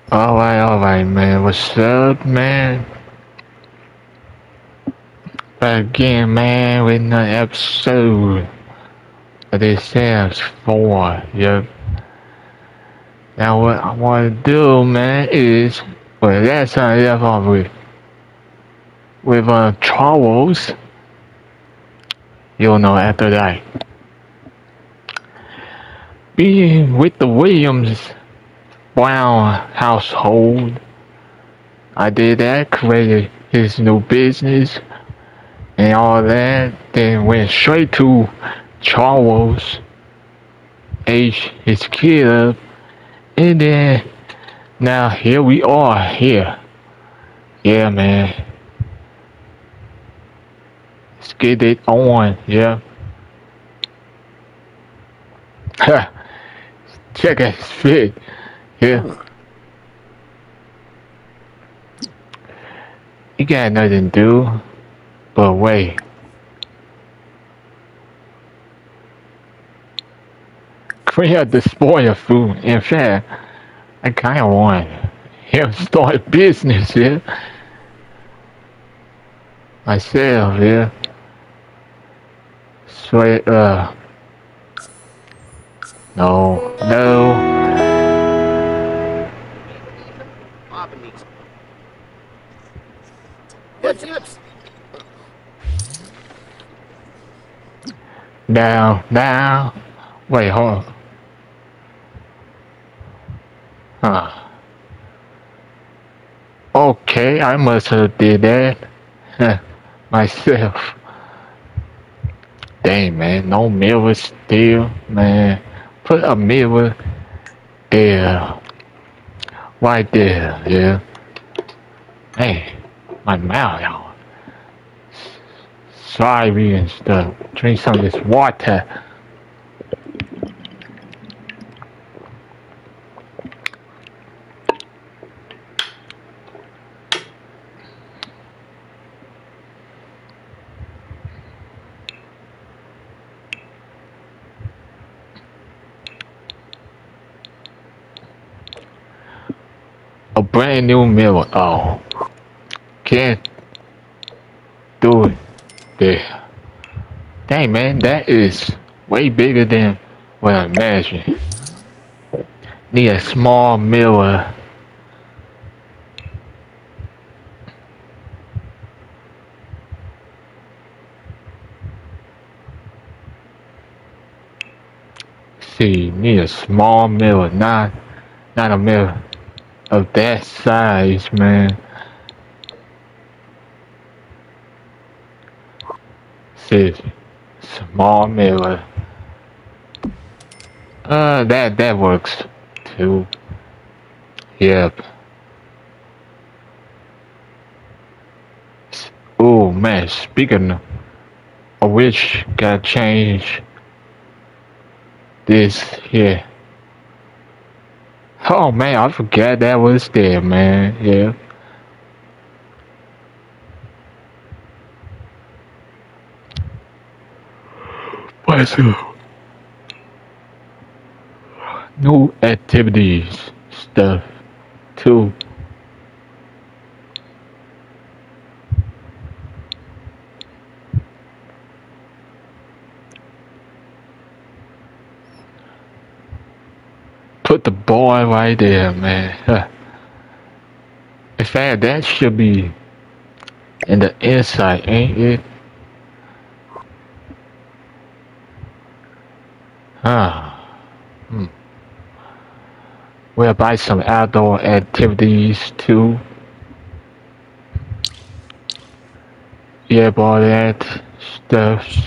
Alright, man. What's up, man? Back again, man, with another episode of this Sam's 4. Yep. Now, what I want to do, man, is, well, last time I left off with Charles. You'll know after that. Being with the Williams Brown household, I did that, created his new business and all that, then went straight to Charles, age his kid up, and then now here we are here. Yeah, man. Let's get it on, yeah. Check his fit. Yeah. You got nothing to do but wait. Clean up the spoil food. In fact, I kinda want him to start a business, yeah. Myself, yeah. Sweat, no. Now. Wait, hold on. Huh. Okay, I must have did that myself. Dang, man, no mirror still, man. Put a mirror there, right there, yeah. Hey, my mouth, y'all. Sorry and stuff. Drink some of this water. A brand new mirror. Oh, can't do it there. Dang, man, that is way bigger than what I imagined. Need a small mirror. See, need a small mirror, not a mirror of that size, man. See, small mirror. That works too. Yep. Oh man, speaking of which, gotta change this here. Oh man, I forgot that was there, man. Yeah. What's up? New activities stuff too. Put the boy right there, man. In fact, that should be in the inside, ain't it? Huh. Hmm. We'll buy some outdoor activities too. Yeah, all that stuff.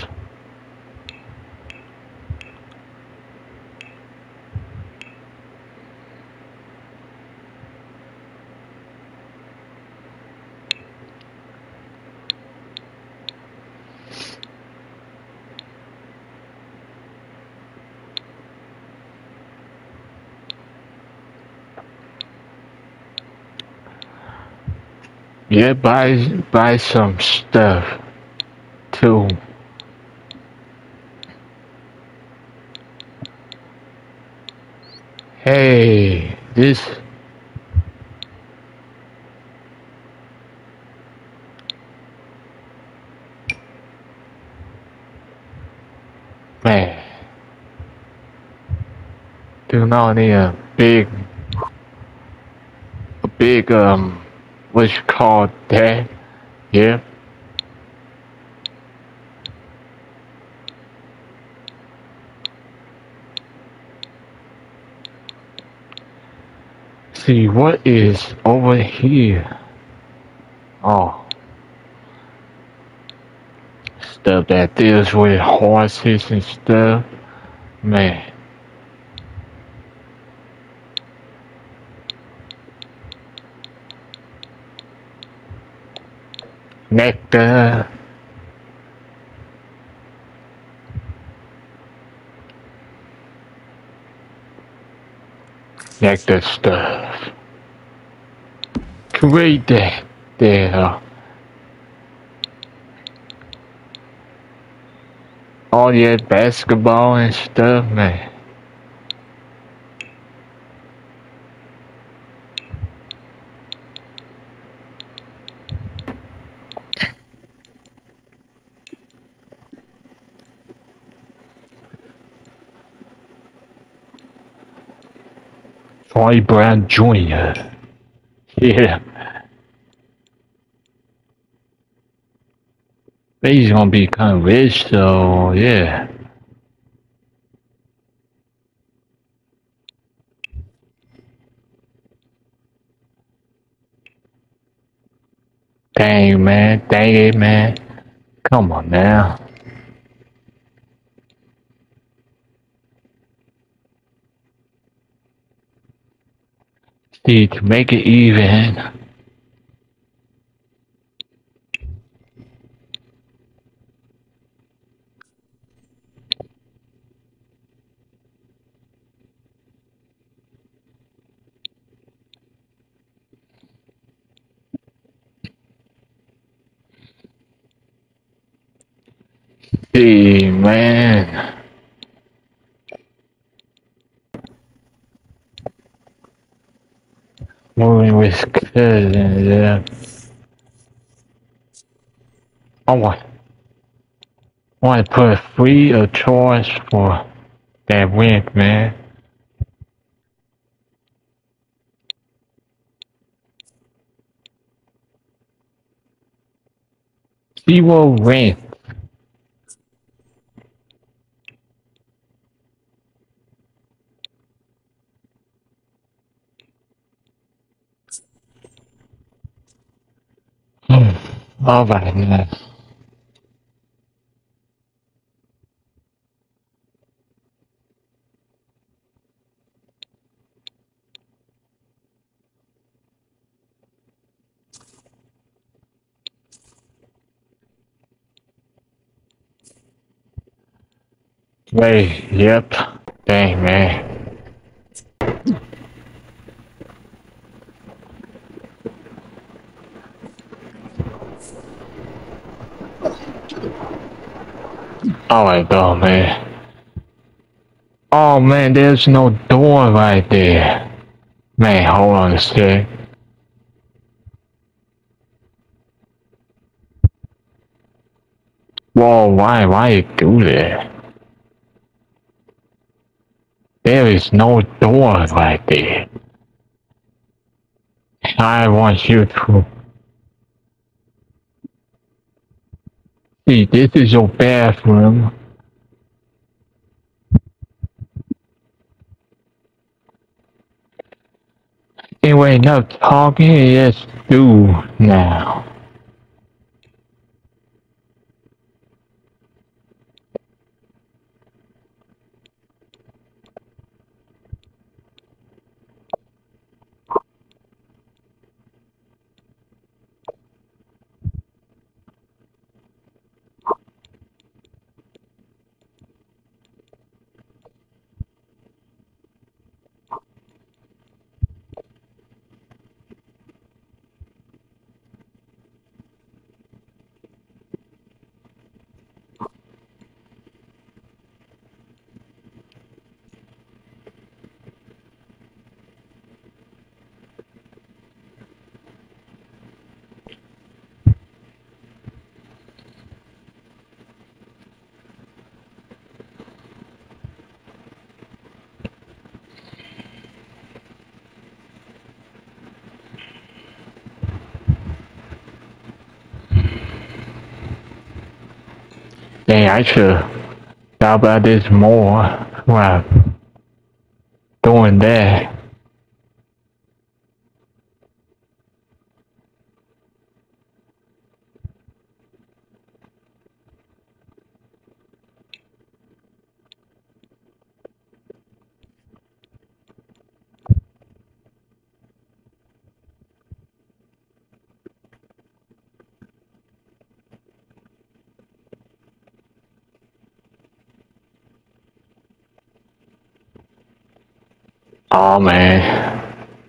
Yeah, buy some stuff too. Hey, this don't know, need a big, what you call that? Yeah. See, what is over here? Oh, stuff that deals with horses and stuff. Man, nectar, nectar stuff. Create that there. All that basketball and stuff, man. Troy Brown Jr. Yeah. But he's gonna be kind of rich, so yeah. Dang, man. Dang it, man. Come on now. See, to make it even. See, man. Moving with cousin, yeah. I want to put free of charge for that rent, man. Zero rent. Alright, now. Wait, yep. Dang, man. Alright, go, man. Oh, man, there's no door right there. Man, hold on a sec. Whoa, why you do that? There is no door right there. I want you to see, this is your bathroom. Anyway, enough talking, let's do now. Dang, I should thought about this more while doing that. Oh man.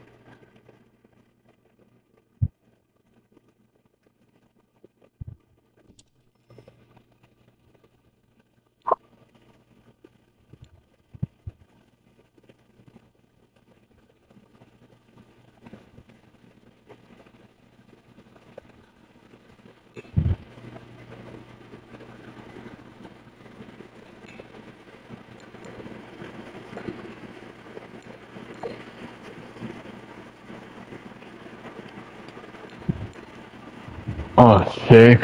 Oh, sick.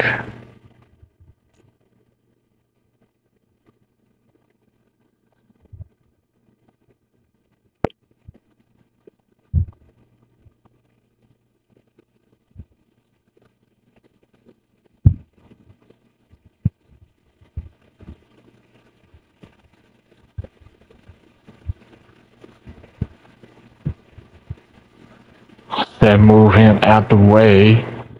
Said move him out the way.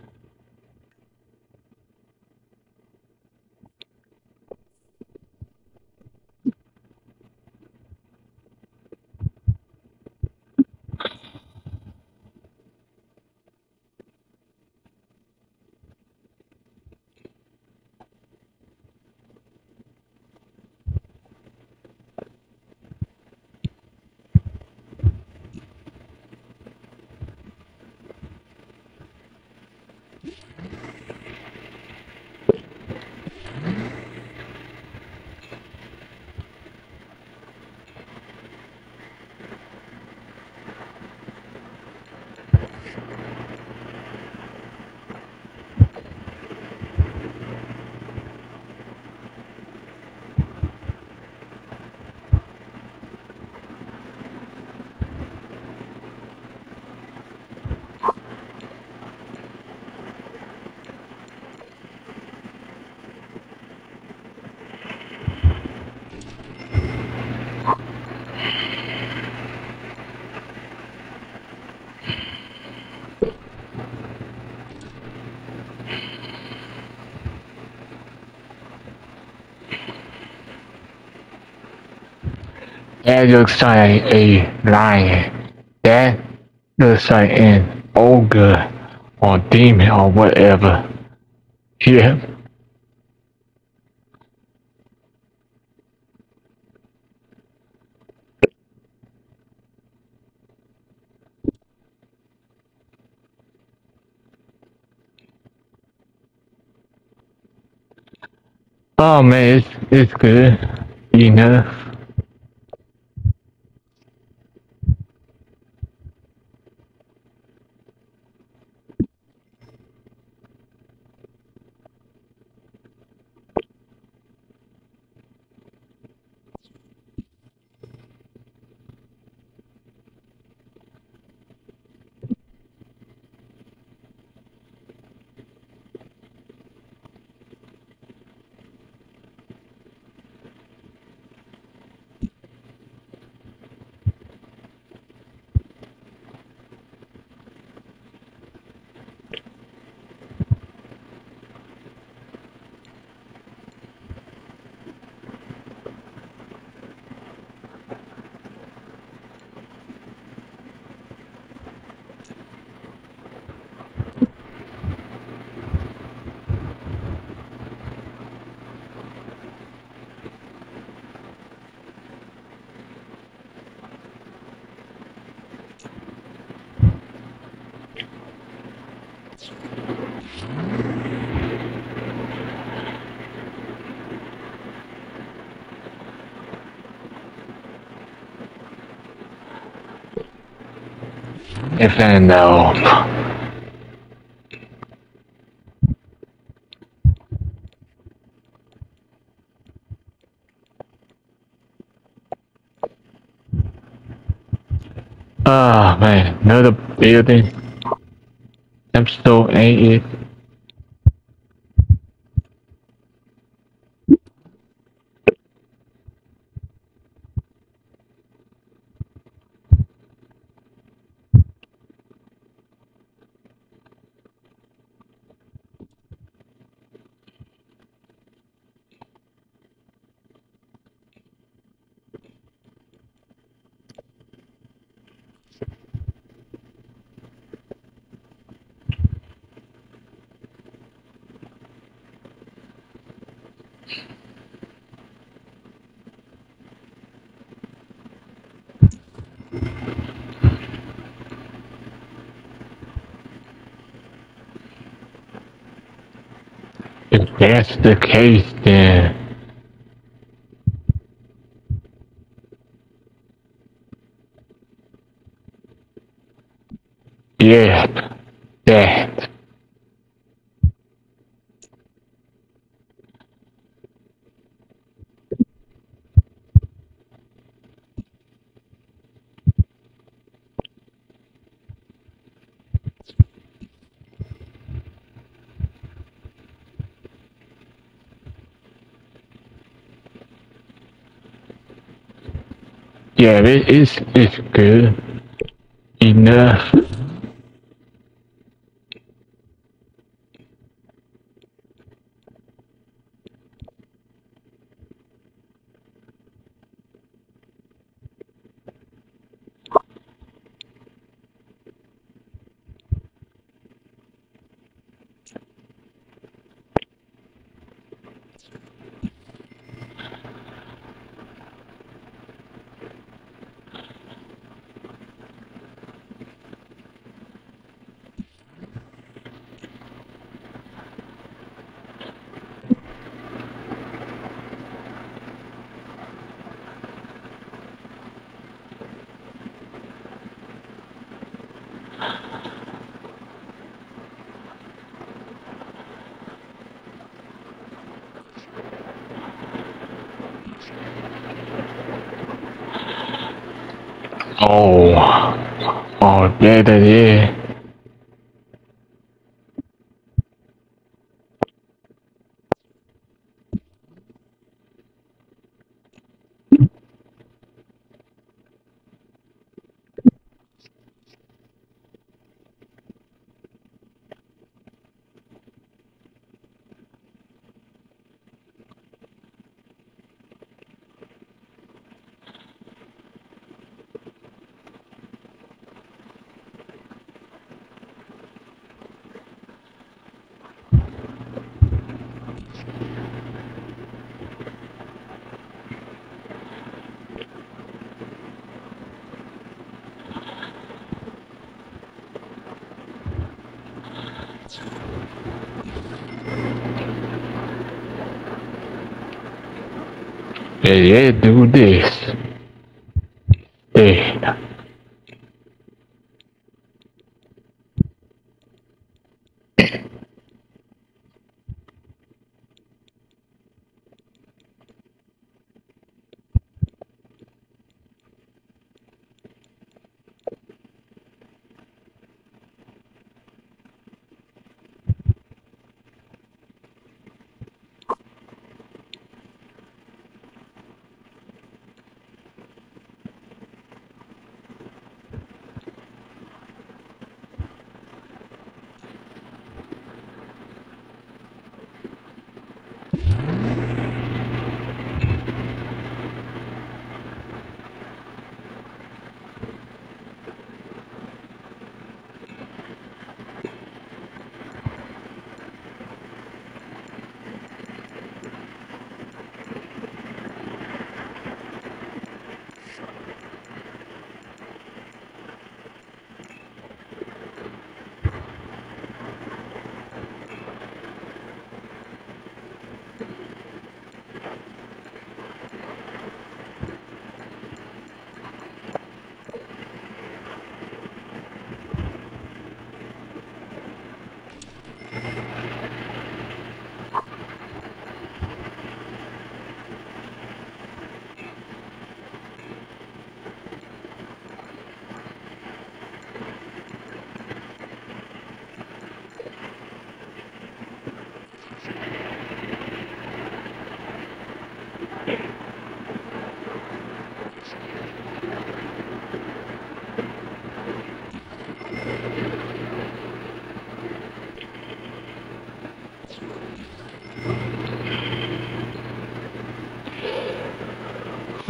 That looks like a lion. That looks like an ogre or demon or whatever. Yeah. Oh man, it's good. Enough. If I know. Oh man, another building. I'm so angry. If that's the case, then yeah, that. Yeah, it's good enough. Oh, oh, better yeah. Yeah, yeah, do this. Yeah.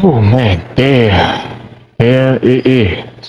Oh man, there it is.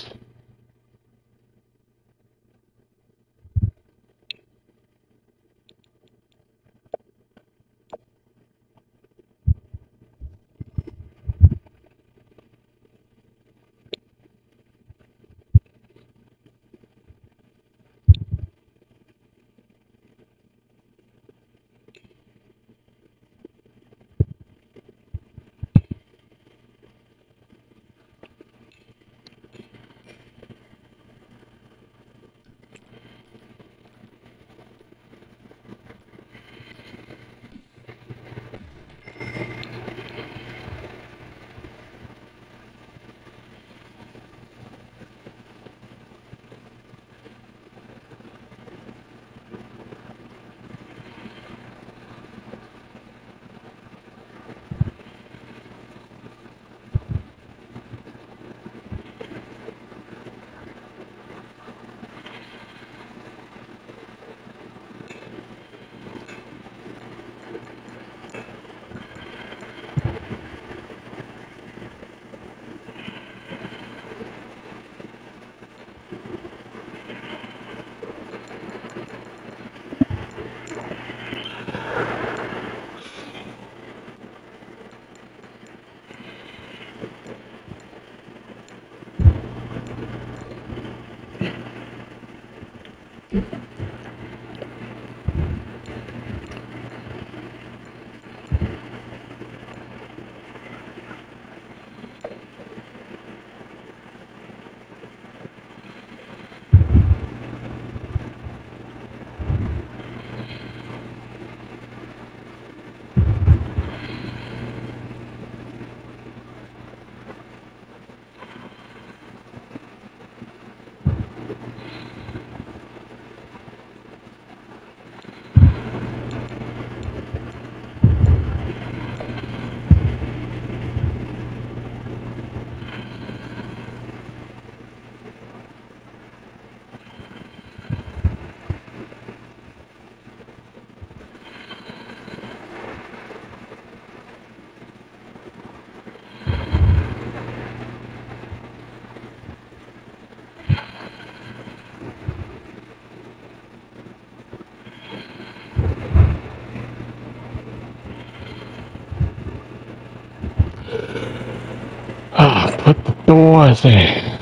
Ah, put the doors in.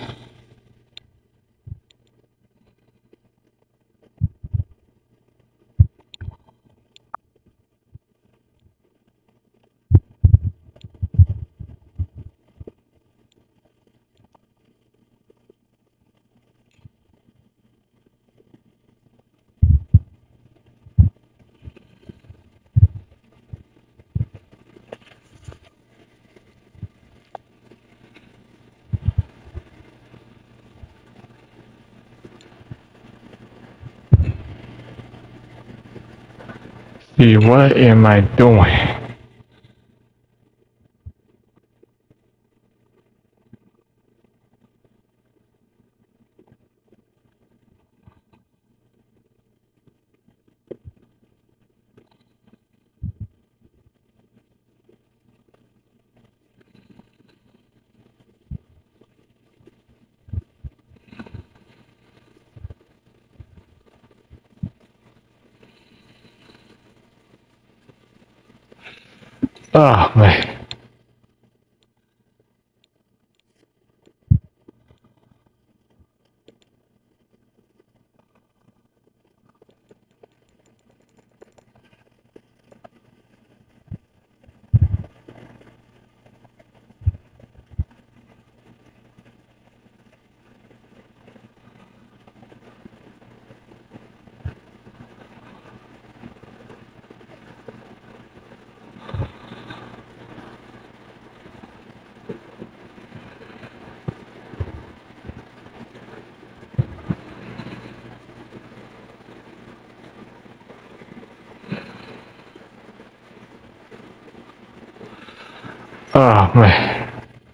See, what am I doing? Oh man. Oh man.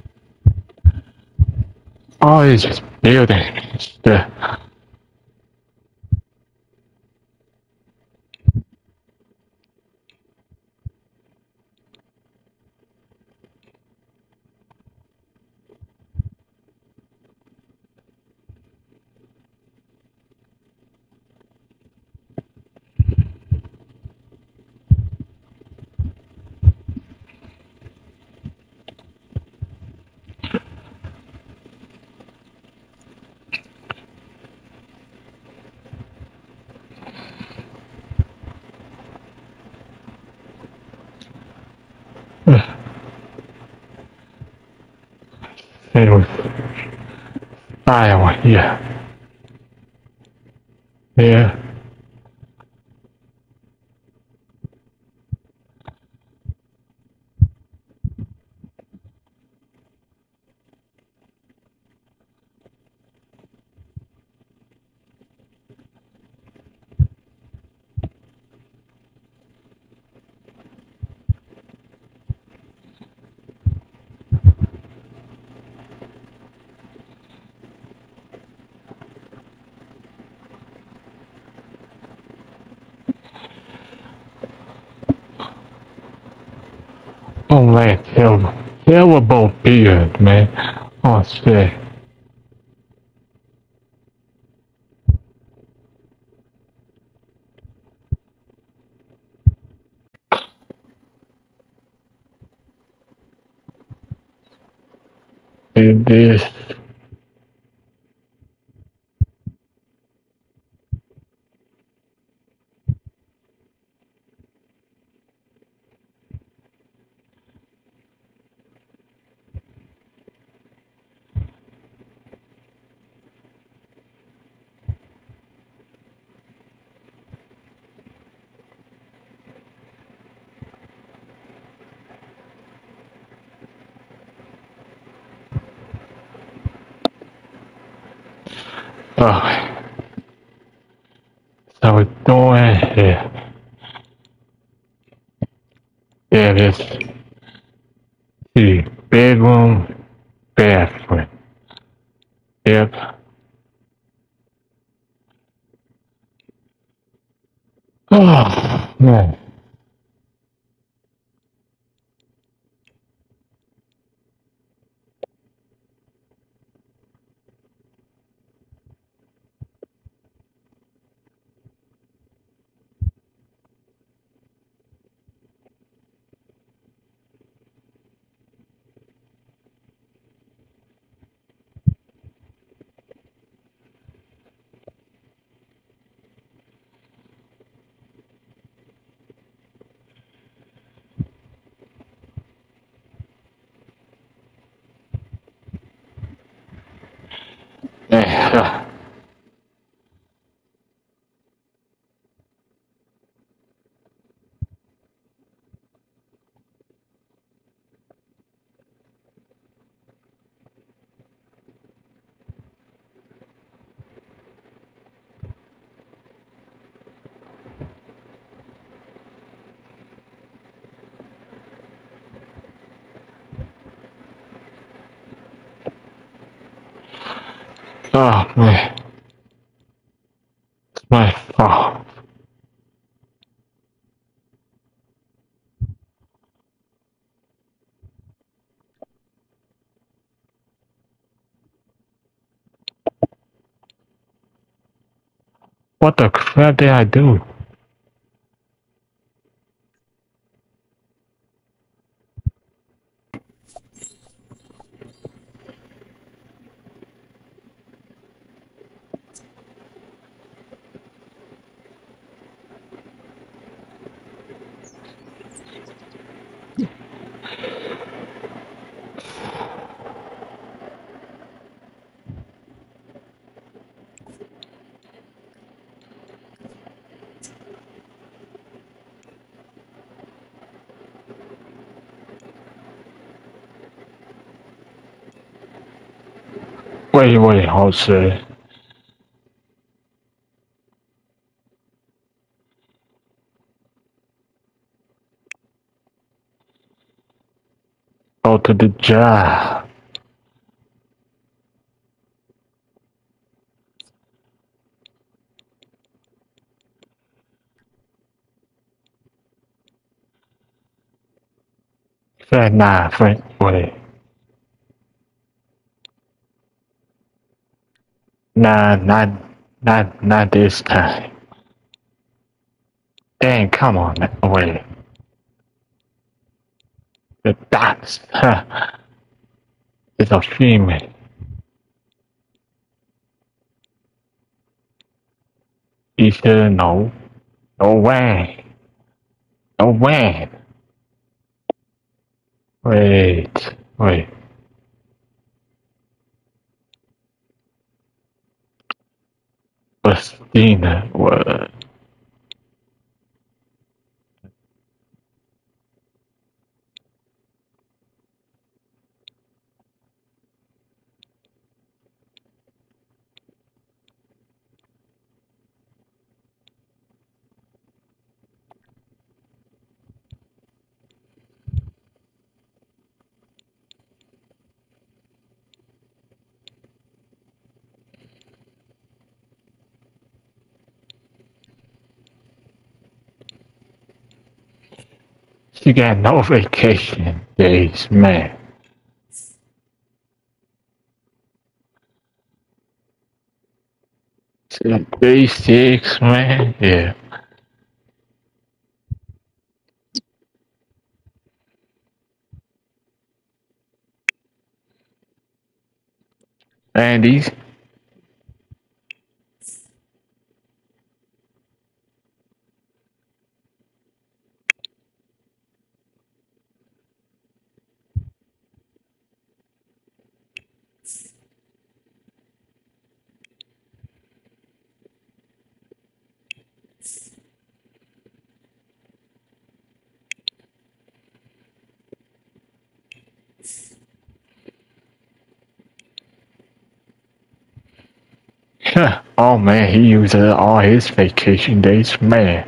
All these just buildings. It was Iowa, yeah. Yeah. Oh man, terrible. Terrible beard, man. Oh shit. It is. Oh. So we're doing here. Yeah, this the bedroom, bathroom. Yep. Oh man. Yeah. Oh man. It's my fault. What the crap did I do? Wait, hold on. Go to the job. Nah, Frank, wait. Nah, not this time. Dang, come on, man. Wait. The dots. Huh. It's a female. He said no. No way. No way. Wait. Christina was. She got no vacation days, man. 36, man. Yeah. And these, oh man, he uses all his vacation days, man.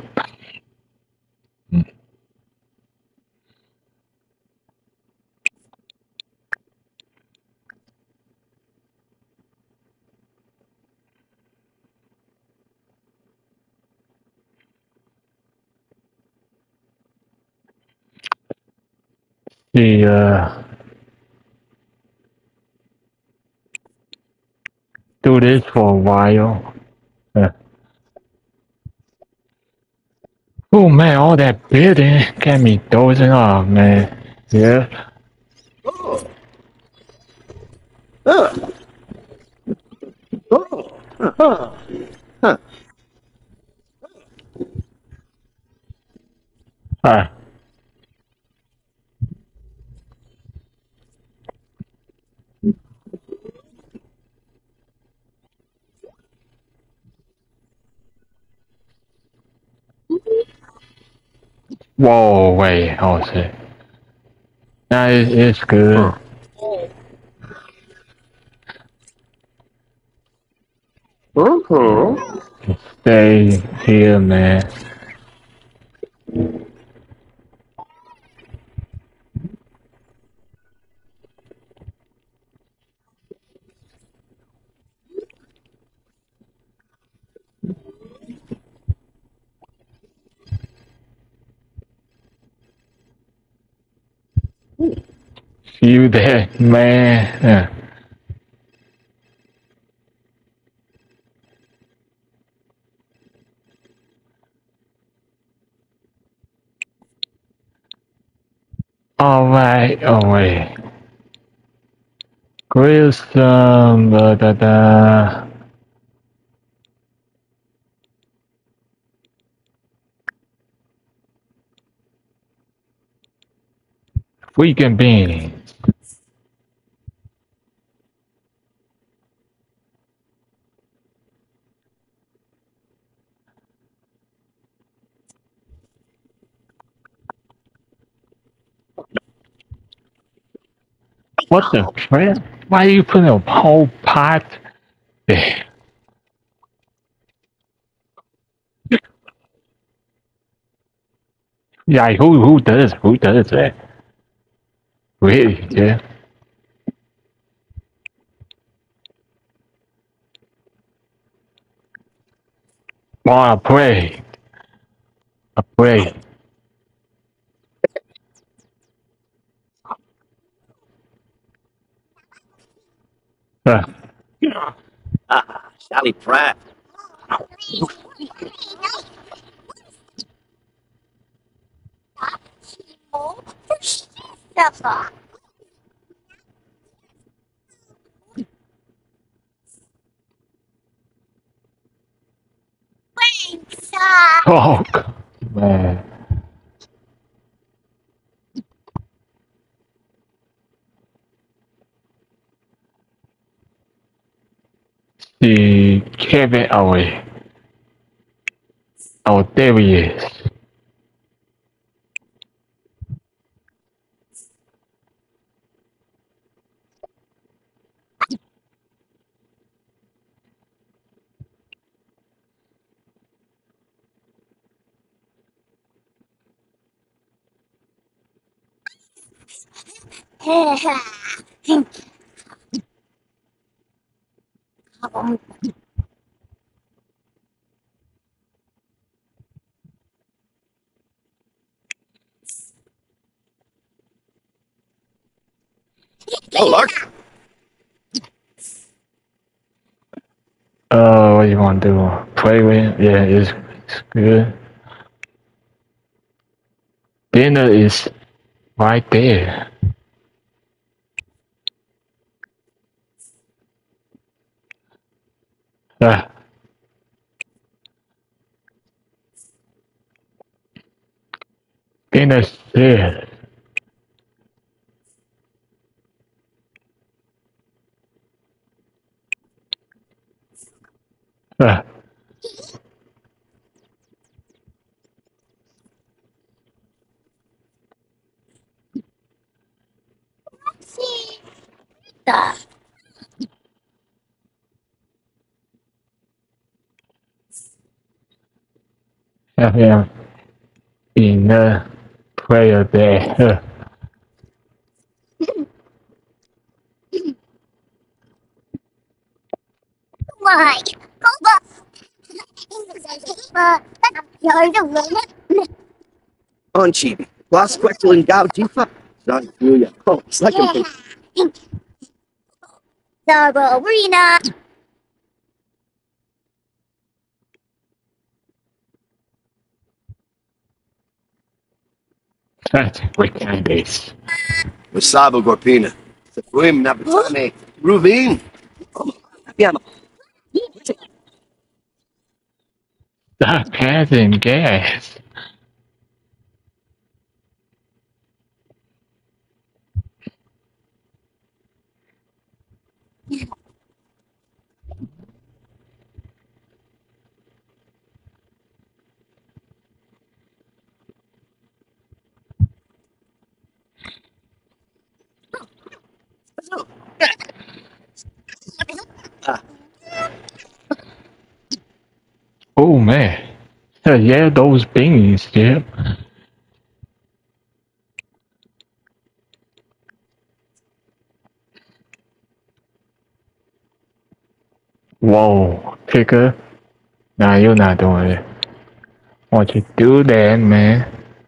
He do this for a while. Uh, oh man, all that building got me dozing off, man. Yeah. Uh, whoa, wait, oh shit. Nah, it's good. Stay here, man. You there, man. Alright. Grill some, freaking beans. What the crap? Why are you putting a whole pot there? Yeah, who does that? Really? Yeah. Well, I pray. Uh, Sally Pratt. oh, man. The Kevin away. Oh, there he is. Oh, Lark. What do you want to do? Play with him? Yeah, it's good. Dinner is right there. Ah, dinner's there. Ah, have him in the player there. Why? On Chibi. Las Quetzalin Gao Jifa. Son, Julia. Oh, it's like a The arena. That's wicked this. Wasabo Gorpina. Sefuim Nabatane. Ruvin. Piano. Stop passing gas. Oh man. Yeah, those beans, yeah. Whoa, picker. Nah, you're not doing it. Won't you do that, man?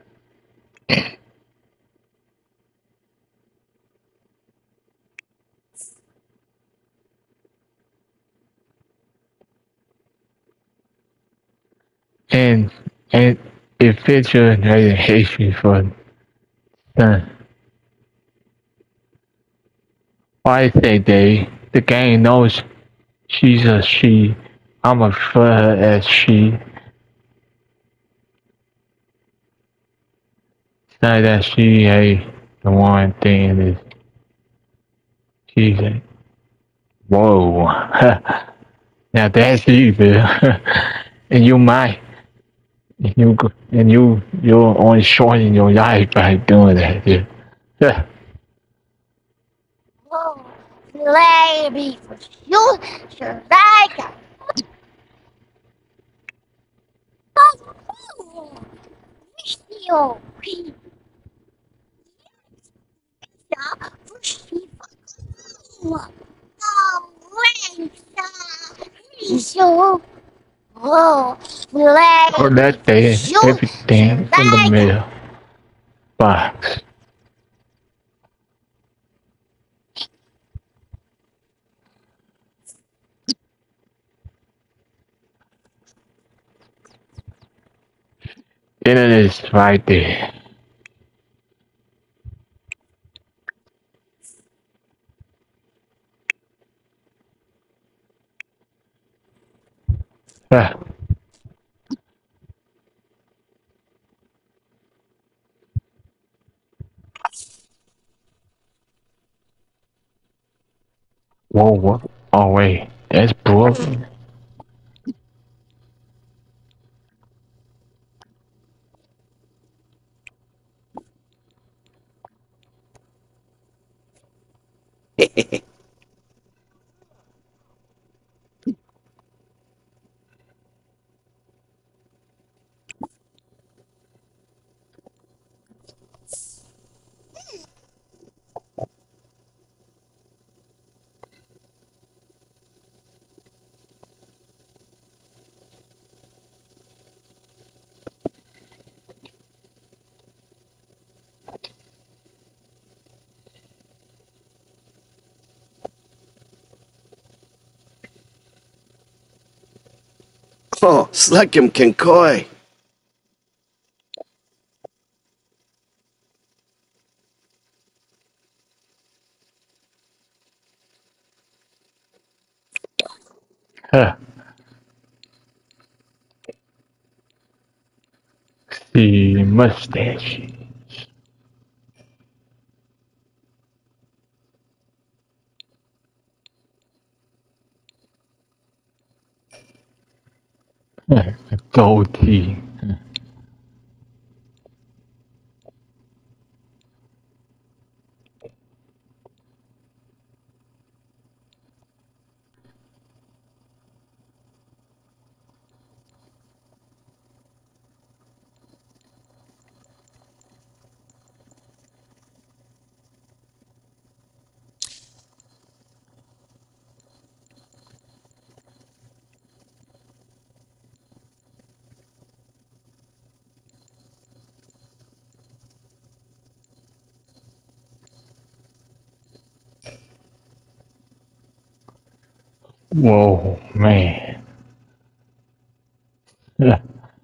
And and if picture really hates me for that, why say they? The game knows she's a she. I'ma refer her as she. It's not that she ain't the one thing is she's a whoa. Now that's evil. And you might you're only shorting your life by doing that. Yeah. Yeah. Oh, baby, for you, sure, right? Oh, you. Oh, oh, Or that day, everything in the middle box. Then it is right there. Ah, whoa, what? Oh wait, that's broken. Oh, Slekim Kinkoi. Huh. See mustache. Huh. A goatee. Whoa, man. Huh.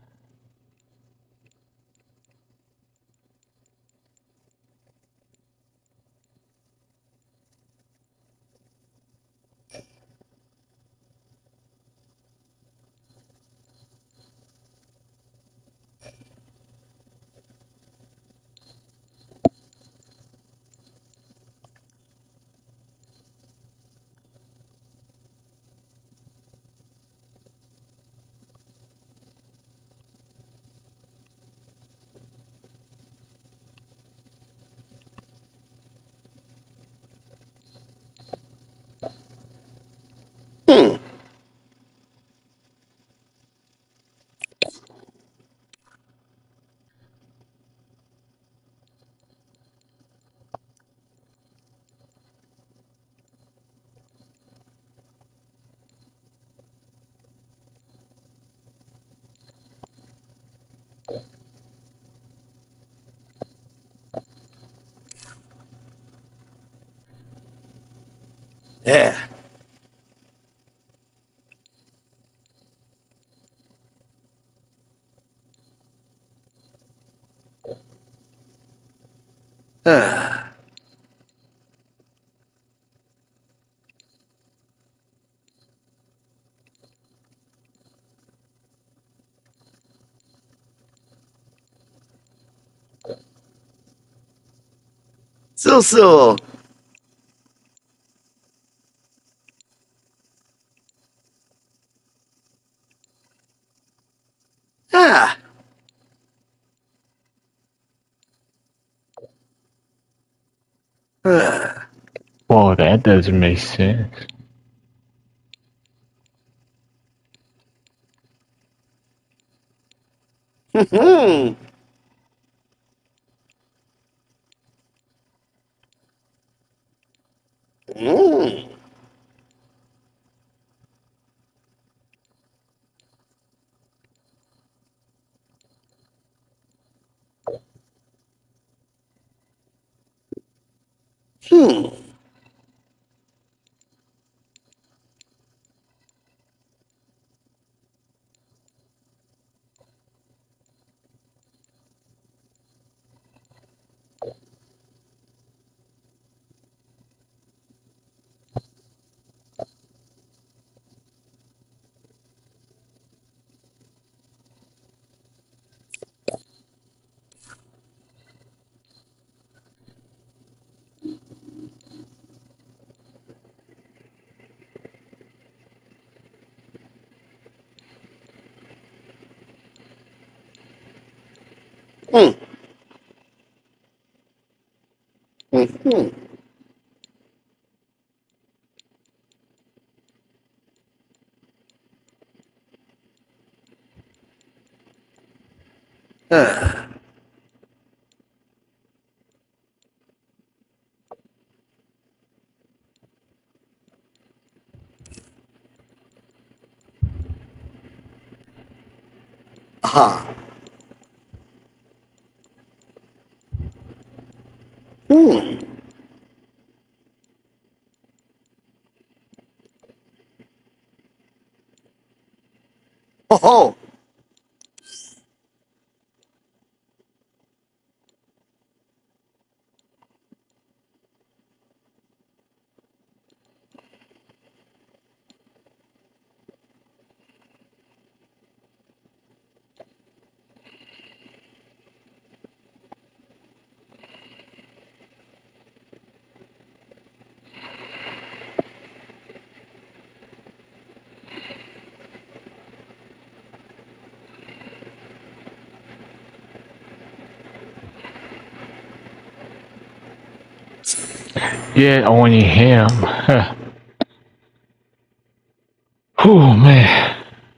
Hmm. Yeah. Ah. So. Ah. Ah. Whoa, that doesn't make sense. Hmm. Hmm. Hmm. Hmm. Hmm. Aha. Hmm. Oh, ho. Yeah, only him. Oh man.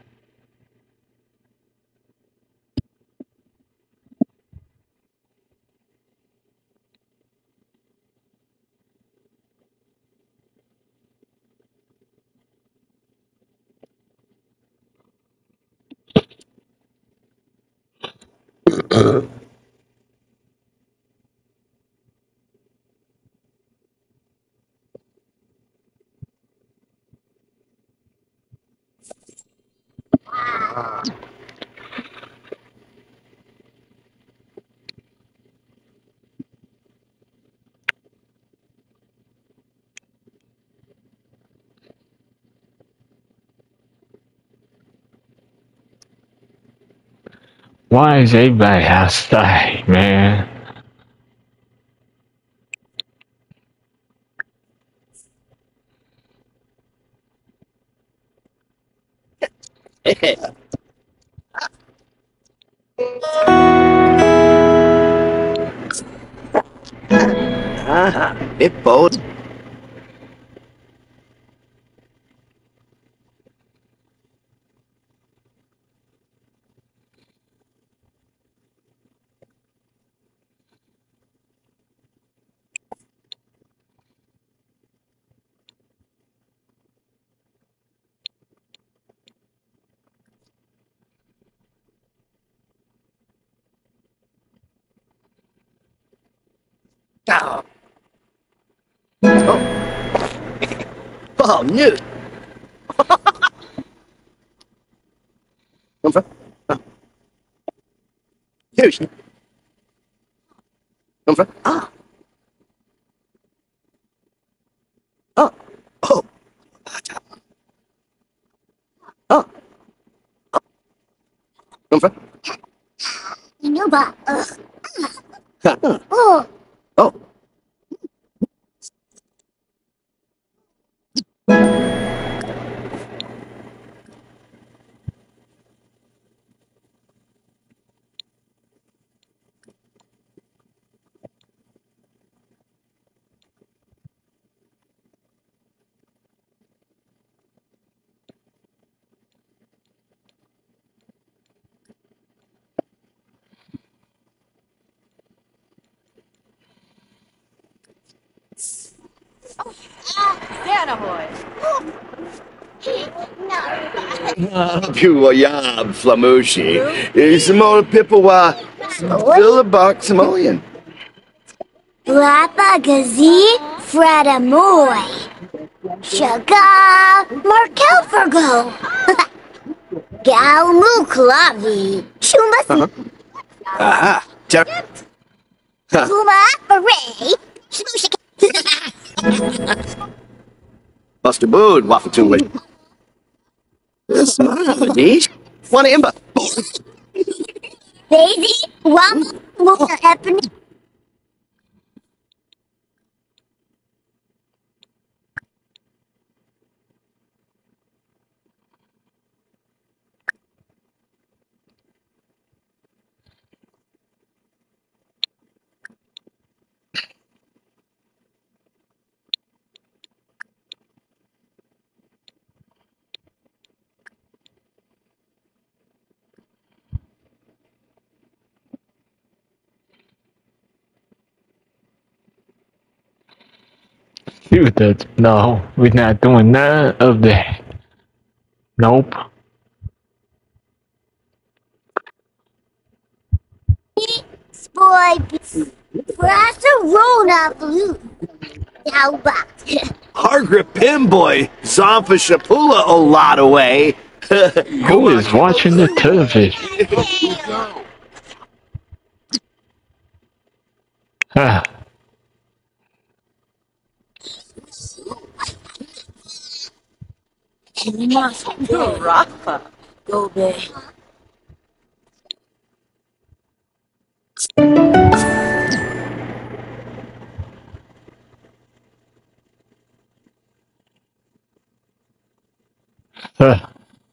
Why is everybody outside, man? Aha. Bit bold. Oh. Oh, no. Come from? Here's. Come from? Ah. Oh. Oh. Oh. Come from? Inuba. Ha. Oh. Oh. Santa boy. Piwayab Flamushi. Samoa Pippawa. Philibok Samoan. Lapa Gazi Fradamoy. Shaga Markelfergo. Galmuklavi. Chumas Aha. Jeff. Kuma Beret. Shmushik. Buster Bood. Wafatuli. Smile, Deesh. One Imba. Daisy. Wam. Muka Epony. do that. No, we're not doing none of that. Nope. Boy, Barcelona blue. How about Hargrip Pimboy, Zonfa Shapula a lot away. Who is watching the television? Ah, Go, Rafa. Go, babe. ah.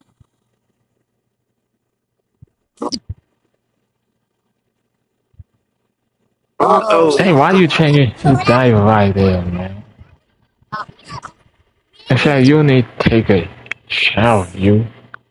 Uh-oh. Hey, why you changing the dive right there, man? In fact, you need to take a shower, you.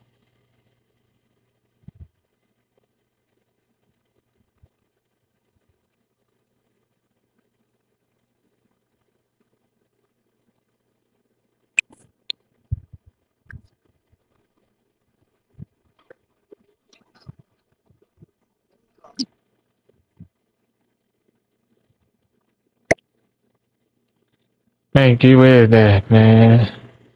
Man, get rid of that, man.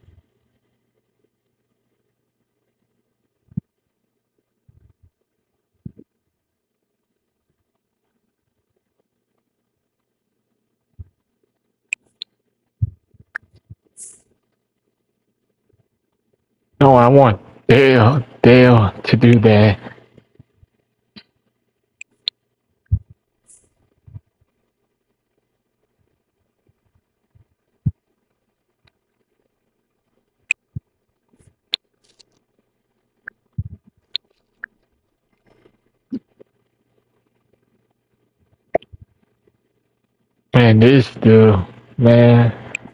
No, I want Dale to do that. Man, this dude, man.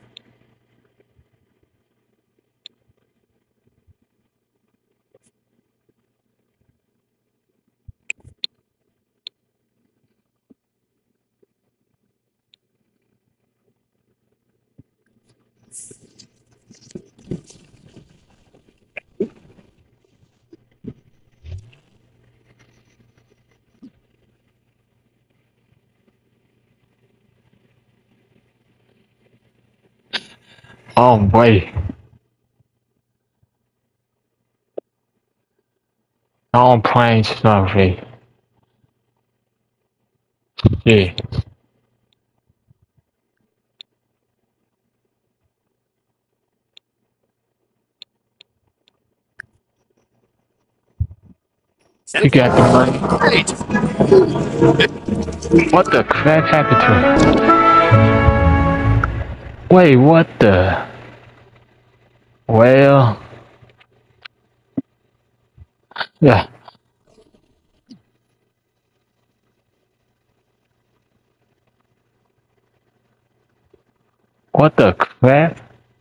Oh, boy. I'm playing something. Yeah. You got the money. What the crap happened to him? Wait, what the? Well, yeah. What the crap?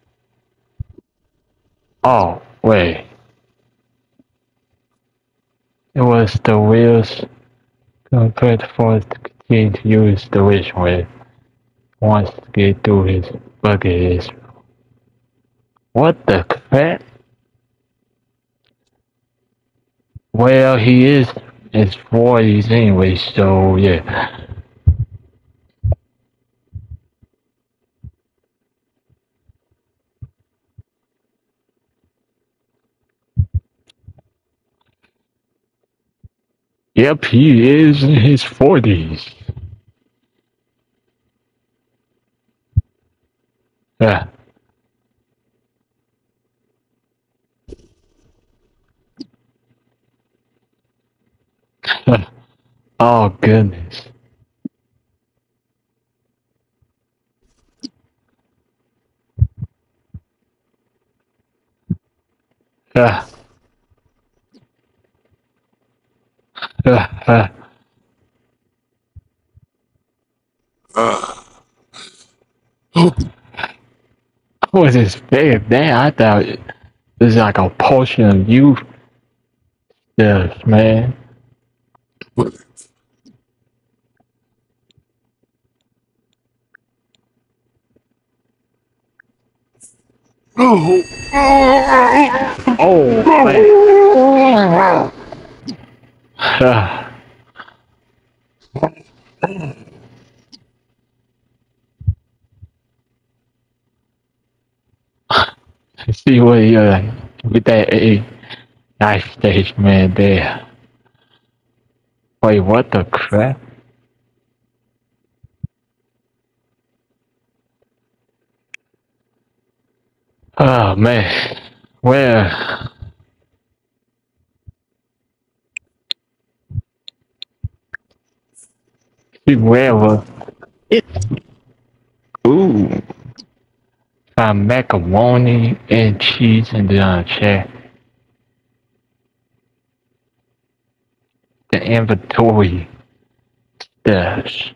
Oh, wait. It was the wheels compared for us to continue to use the wish way wants to get through his bucket is. What the crap? Well, he is in his 40s anyway, so yeah. Yep, he is in his 40s. Yeah. Oh, goodness. Yeah. Yeah. Was his big damn? I thought it was like a portion of you stuff, man. Oh, man. See what you with that nice stage man there. Wait, what the crap? Oh man. Well, wherever. Ooh. Some macaroni and cheese in the chat. The inventory stuff.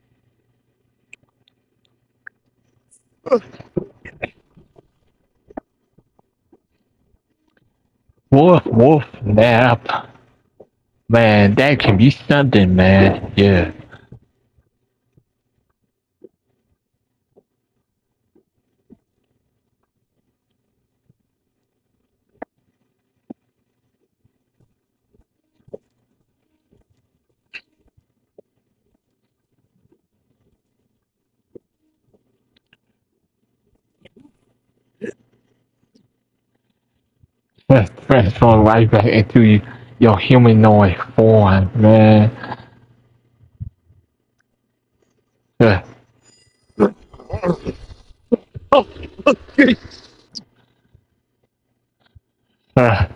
Wolf nap. Man, that can be something, man. Yeah. Transform right back into your humanoid form, man. Yeah. Uh,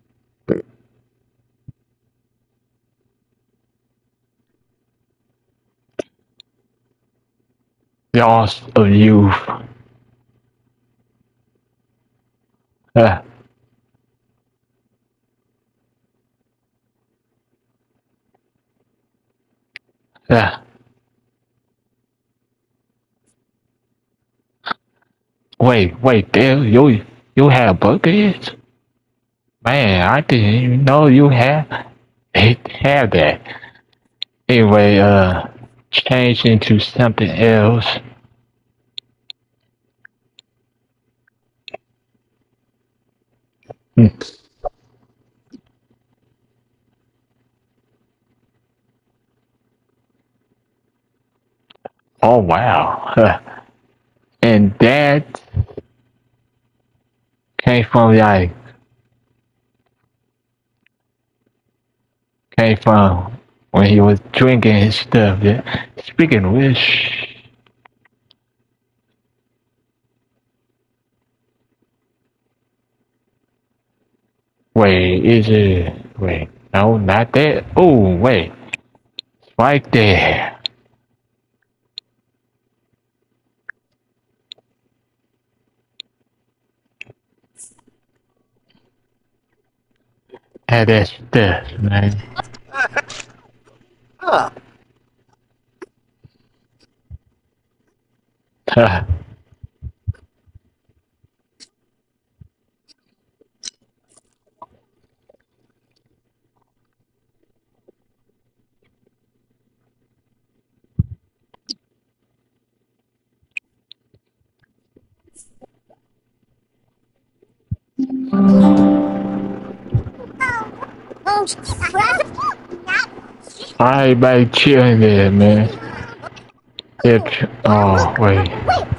loss of youth. Uh, uh, wait, there you have buckets? Man, I didn't even know you had that. Anyway, change into something else. Hmm. Oh wow. And that came from came from when he was drinking his stuff. Yeah. Speaking of which, wait, is it? Wait, no, not that. Oh, wait, right there. Had that stuff, man. Ah, Everybody chilling there, man. It. Oh, wait.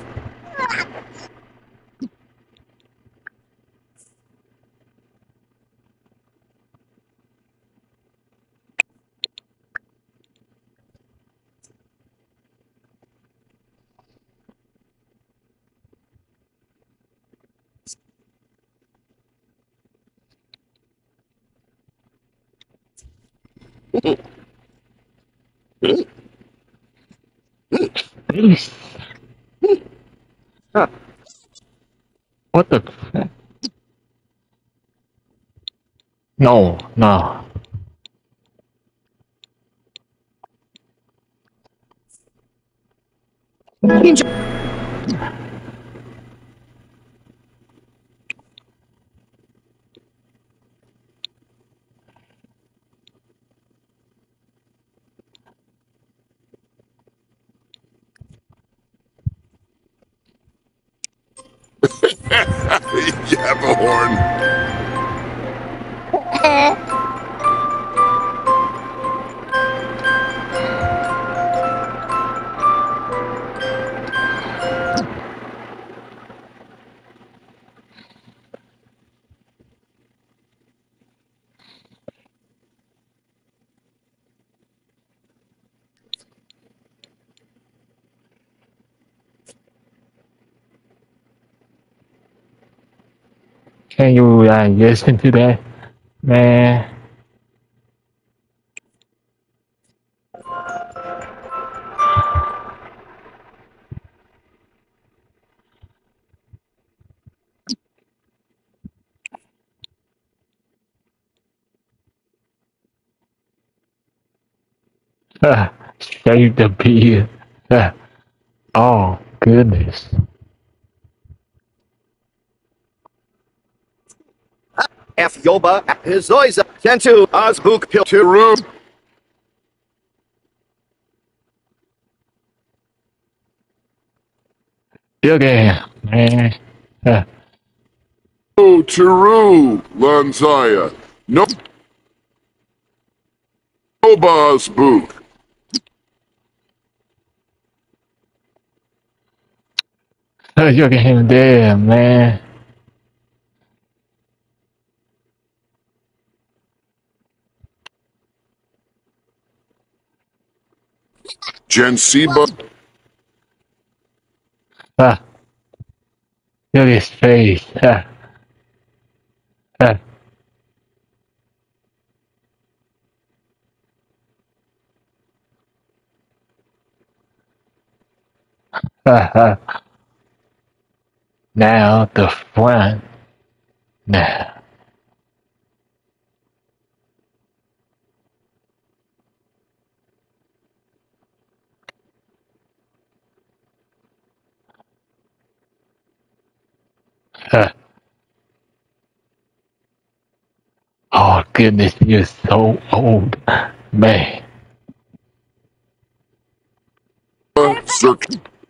huh. What the? No, no. Enjoy. Yappahorn. Can you listen to that, man? Save the beer. Oh, goodness. F Yoba, Zoiza, Kentu, Azbuk, Tiru. Look at him, man. Oh, Tiru. Lanzaya. No. Nobas Book. Look at him there, man. Jensiba. Look at his face. Now the front. Now. Oh goodness, you're so old, man. Circ.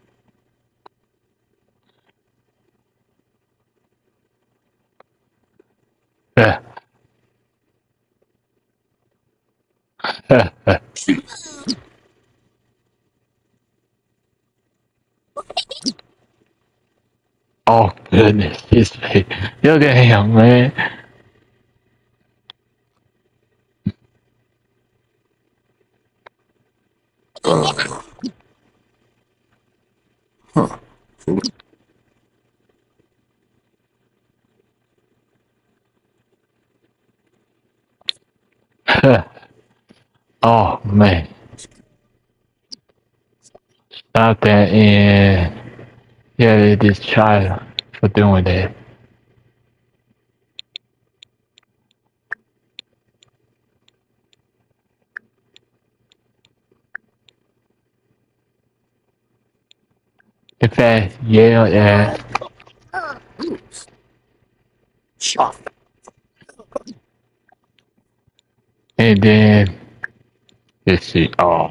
Oh goodness, his face. Look at him, man. Huh. Oh man, stop that and yeah, they just try for doing that. In fact, yell at Choff. and then let's see. Oh,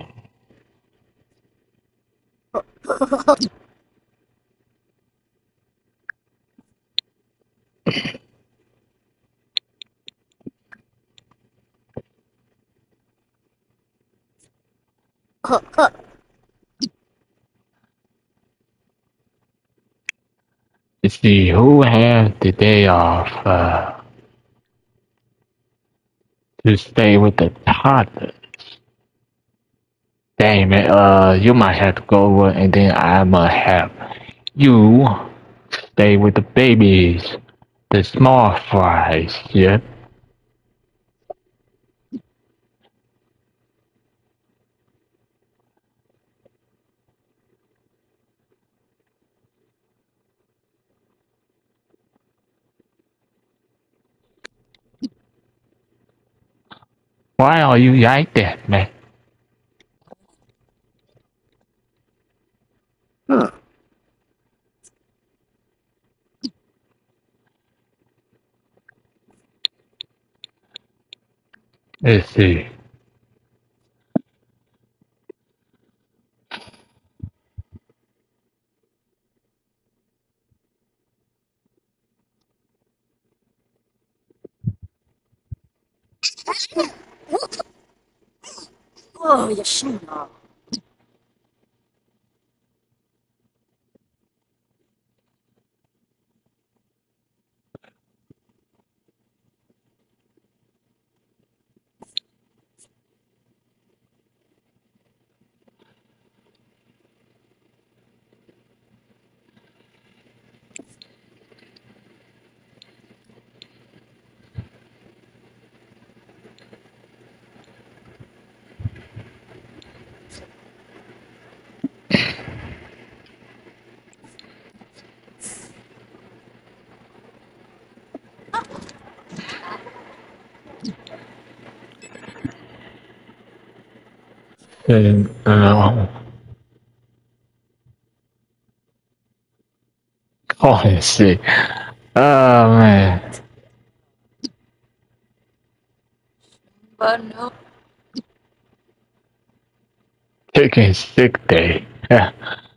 let's see who has the day off to stay with the toddler. Dang man, you might have to go over and then I might have you stay with the babies, the small fries. Yep. Why are you like that, man? Huh. Let's see. 哦，也是呢。 Holy shit. Oh man. But no. Taking sick day. Yeah.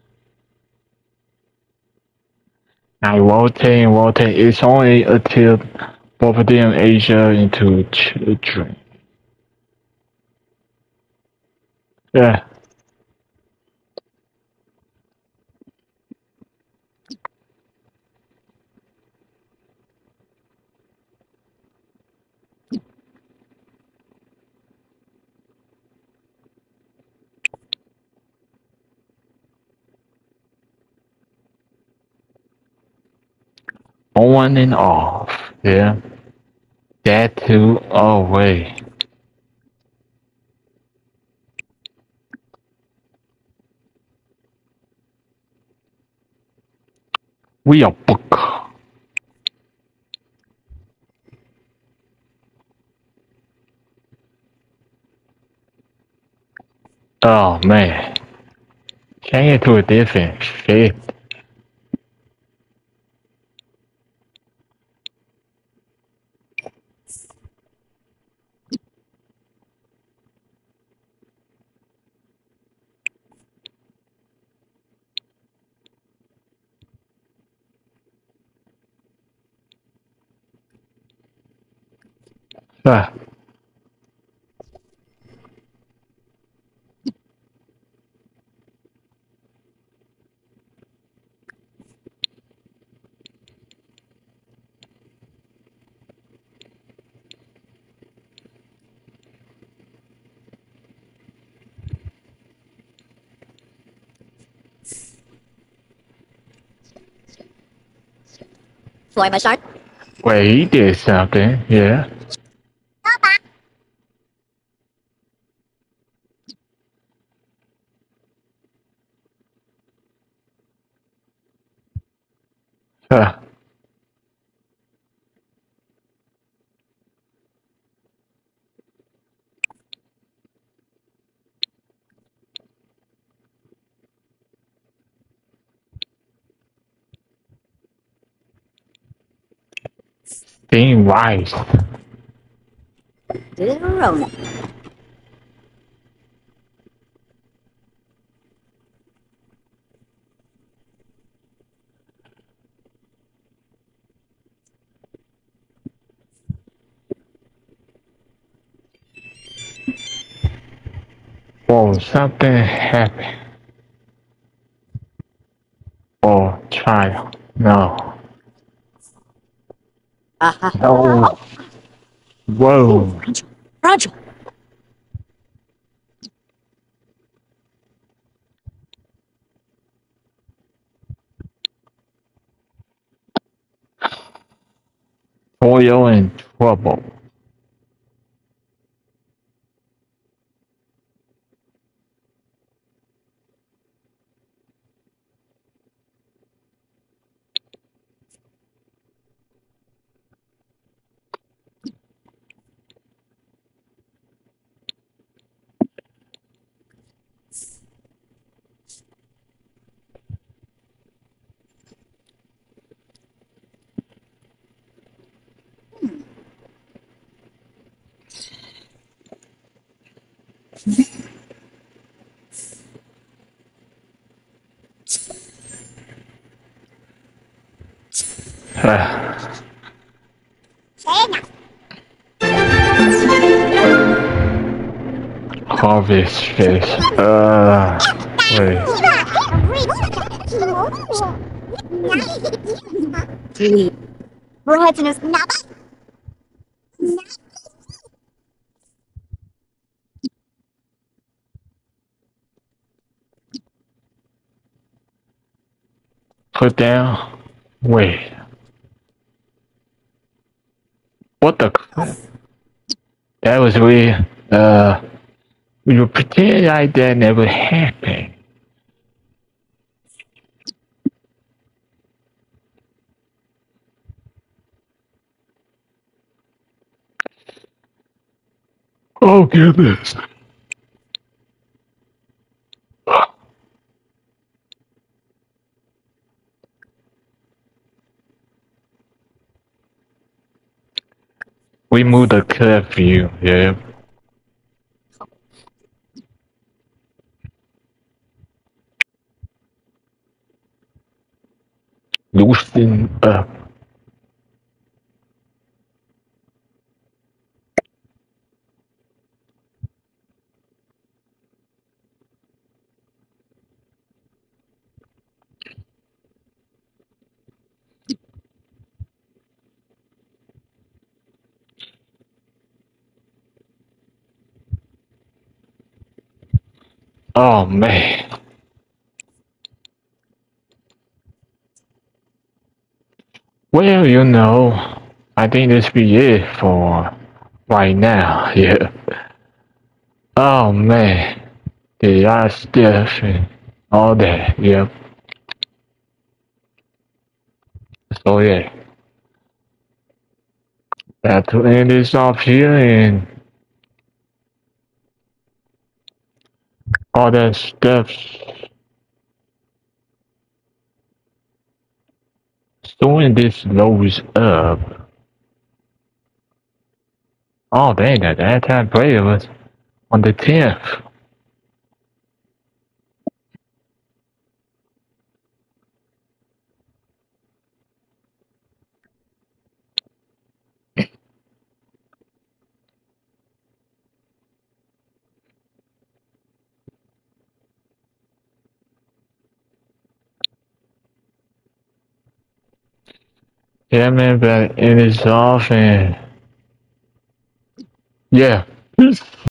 Now rotating. It's only until both of them Asia into children. Yeah. On and off. Yeah. That too. Oh wait. We are book. Oh man. Change it to a different shape. Ah. Fly my shark. Wait, he did something. Yeah. Ah. Being wise. Verona. Whoa, something happened. Oh, trial. No. Aha. No. Whoa. Roger. Oil in trouble. Ah. Say it now. harvest fish. Wait. Put down. Wait. What the crap? That was weird. We will pretend like that never happened. Oh goodness. We moved the curfew, yeah. Loosen up. Oh man. Well, you know, I think this be it for right now, yeah. Oh man. The last stuff and all that, yep. So yeah. Have to end this off here and all that stuff. So when this loads up. Oh dang, that time player was on the 10th. Yeah man, but end this off and yeah. Peace.